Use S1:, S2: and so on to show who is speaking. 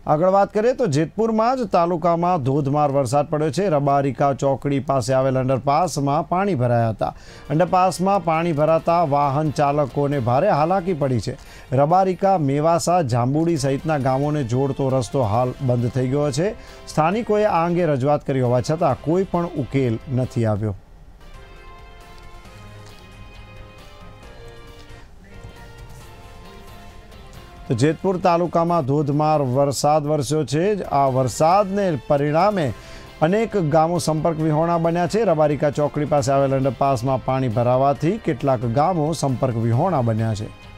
S1: આગળ વાત કરીએ તો જેતપુરમાં જ તાલુકામાં ધોધમાર વરસાદ પડ્યો છે। રબારિકા ચોકડી પાસે આવેલ અંડરપાસમાં પાણી ભરાયા હતા। અંડરપાસમાં પાણી ભરાતા વાહન ચાલકોને ભારે હાલાકી પડી છે। રબારિકા, મેવાસા, જાંબુડી સહિતના ગામોને જોડતો રસ્તો હાલ બંધ થઈ ગયો છે। સ્થાનિકોએ આ અંગે રજૂઆત કરી હોવા છતાં કોઈ પણ ઉકેલ નથી આવ્યો। तो जेतपुर तालुका में धोधमार वरसाद वरस्यो छे। आ वरसादने परिणामे अनेक गामों संपर्क विहोणा बन्या छे। रबारिका चौकड़ी पास आवेल अंडरपास में पाणी भरावाथी केटलाक गामों संपर्क विहोणा बन्या छे।